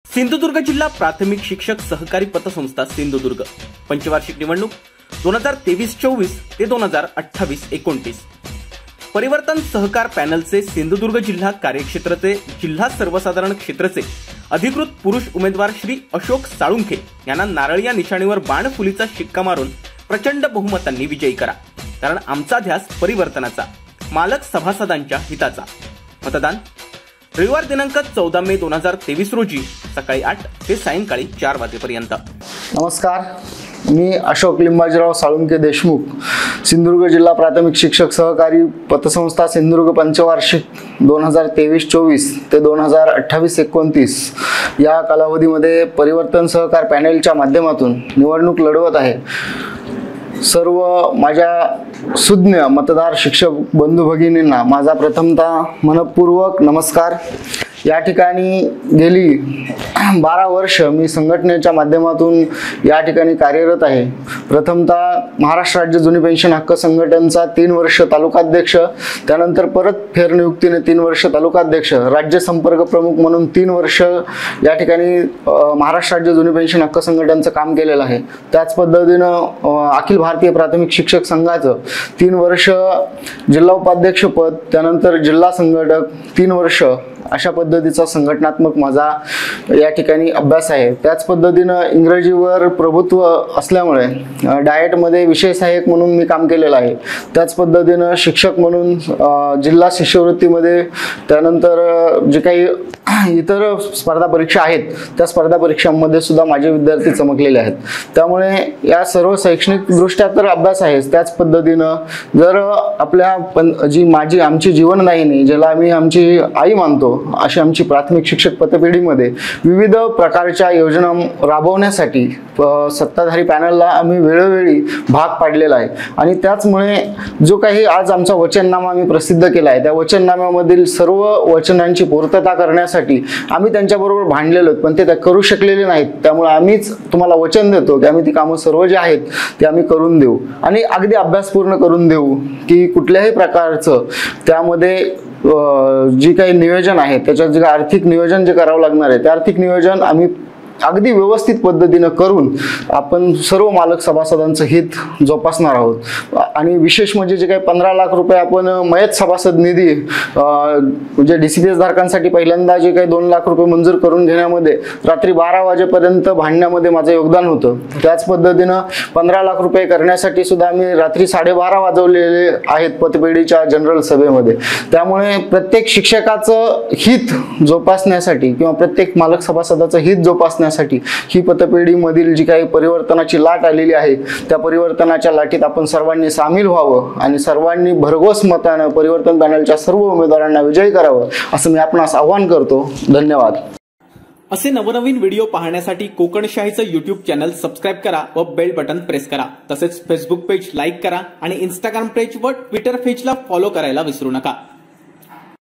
सिंधुदुर्ग जिल्हा प्राथमिक शिक्षक सहकारी पतसंस्था सिंधुदुर्ग पंचवार्षिक निवडणूक 2023-24 ते 2028-29 परिवर्तन सहकार पॅनलचे सिंधुदुर्ग जिल्हा कार्यक्षेत्राचे जिल्हा सर्वसाधारण क्षेत्राचे अधिकृत पुरुष उमेदवार श्री अशोक साळुंखे यांना नारळ या निशाणीवर बाणफुलीचा शिक्का मारून प्रचंड बहुमतांनी विजयी करा, कारण आमचा ध्यास परिवर्तनाचा, मालक सभासदांच्या हिताचा। मतदान रविवार दिनांक 14 मे 2023 रोजी सकाळी 8 ते सायंकाळी 4 वाजेपर्यंत। नमस्कार, मी अशोक लिंबाजीराव साळुंखे देशमुख, सिंधुदुर्ग जिल्हा प्राथमिक शिक्षक सहकारी पतसंस्था सिंधुदुर्ग पंचवार्षिक 2023-24 ते 2028-29 या कालावधीमध्ये परिवर्तन सहकार पॅनेलच्या माध्यमातून निवडणूक लढवत आहे। सर्व माझ्या सुज्ञ मतदार शिक्षक बंधू भगिनींना माझा प्रथमतः मनपूर्वक नमस्कार। या ठिकाणी गेली 12 वर्ष मी संघटनेच्या माध्यमातून या ठिकाणी कार्यरत आहे। प्रथमतः महाराष्ट्र राज्य जुनी पेन्शन हक्क संघटनेचा 3 वर्ष तालुकाध्यक्ष, त्यानंतर परत फेरनियुक्तीने 3 वर्ष तालुकाध्यक्ष, राज्य संपर्क प्रमुख म्हणून 3 वर्ष या ठिकाणी महाराष्ट्र राज्य जुनी पेन्शन हक्क संघटनेचं काम केलेलं आहे। त्याच पद्धतीनं अखिल भारतीय प्राथमिक शिक्षक संघाचं 3 वर्ष जिल्हा उपाध्यक्ष पद, त्यानंतर जिल्हा संघटक 3 वर्ष, अशा पद्धतीचा संघटनात्मक माझा या ठिकाणी अभ्यास आहे। त्याच पद्धतीनं इंग्रजीवर प्रभुत्व असल्यामुळे डाएटमध्ये विषय सहाय्यक म्हणून मी काम केलेलं आहे। त्याच पद्धतीनं शिक्षक म्हणून जिल्हा शिष्यवृत्तीमध्ये, त्यानंतर जे काही इतर स्पर्धा परीक्षा आहेत त्या स्पर्धा परीक्षांमध्ये सुद्धा माझे विद्यार्थी चमकलेले आहेत। त्यामुळे या सर्व शैक्षणिक दृष्ट्या तर अभ्यास आहे। त्याच पद्धतीनं जर आपल्या जी आमची जीवनदायिनी, ज्याला आम्ही आमची आई मानतो, अशी आमची प्राथमिक शिक्षक पतपेढीमध्ये विविध प्रकारच्या योजना राबवण्यासाठी सत्ताधारी पॅनलला आम्ही वेळोवेळी भाग पाडलेला आहे। आणि त्याचमुळे जो काही आज आमचा वचननामा आम्ही प्रसिद्ध केला आहे, त्या वचननाम्यामधील सर्व वचनांची पूर्तता करण्यासाठी आम्ही त्यांच्याबरोबर भांडलेलो, पण ते करू शकलेले नाहीत। त्यामुळे आम्हीच तुम्हाला वचन देतो की आम्ही ती कामं सर्व जे आहेत ते आम्ही करून देऊ आणि अगदी अभ्यास पूर्ण करून देऊ, की कुठल्याही प्रकारचं त्यामध्ये जी काही नियोजन आहे, त्याच्यात जे आर्थिक नियोजन जे करावं लागणार आहे, ते आर्थिक नियोजन आम्ही अगदी व्यवस्थित पद्धतीने करून आपण सर्व मालक सभासदांचं हित जोपासणार आहोत। आणि विशेष म्हणजे जे काही 15 लाख रुपये आपण मयत सभासद निधी म्हणजे DCPS धारकांसाठी पहिल्यांदा जे काही 2 लाख रुपये मंजूर करून घेण्यामध्ये रात्री 12 वाजेपर्यंत भांडण्यामध्ये माझं योगदान होतं। त्याच पद्धतीनं 15 लाख रुपये करण्यासाठी सुद्धा आम्ही रात्री 12:30 वाजवलेले आहेत पतपेढीच्या जनरल सभेमध्ये। त्यामुळे प्रत्येक शिक्षकाचं हित जोपासण्यासाठी किंवा प्रत्येक मालक सभासदाचं हित जोपासण्यासाठी ही पतपेढीमधील जी काही परिवर्तनाची लाट आलेली आहे, त्या परिवर्तनाच्या लाटीत आपण सर्वांनी सामील व्हावं आणि सर्वांनी भरघोस मताने परिवर्तन पॅनलच्या सर्व उमेदवारांना विजयी करावं, असं मी आपणास आवाहन करतो। धन्यवाद। असे नवनवीन व्हिडिओ पाहण्यासाठी कोकणशाहीचं YouTube चॅनल सबस्क्राइब करा व बेल बटन प्रेस करा। तसेच फेसबुक पेज लाईक करा आणि इंस्टाग्राम पेज व ट्विटर पेजला फॉलो करायला विसरू नका।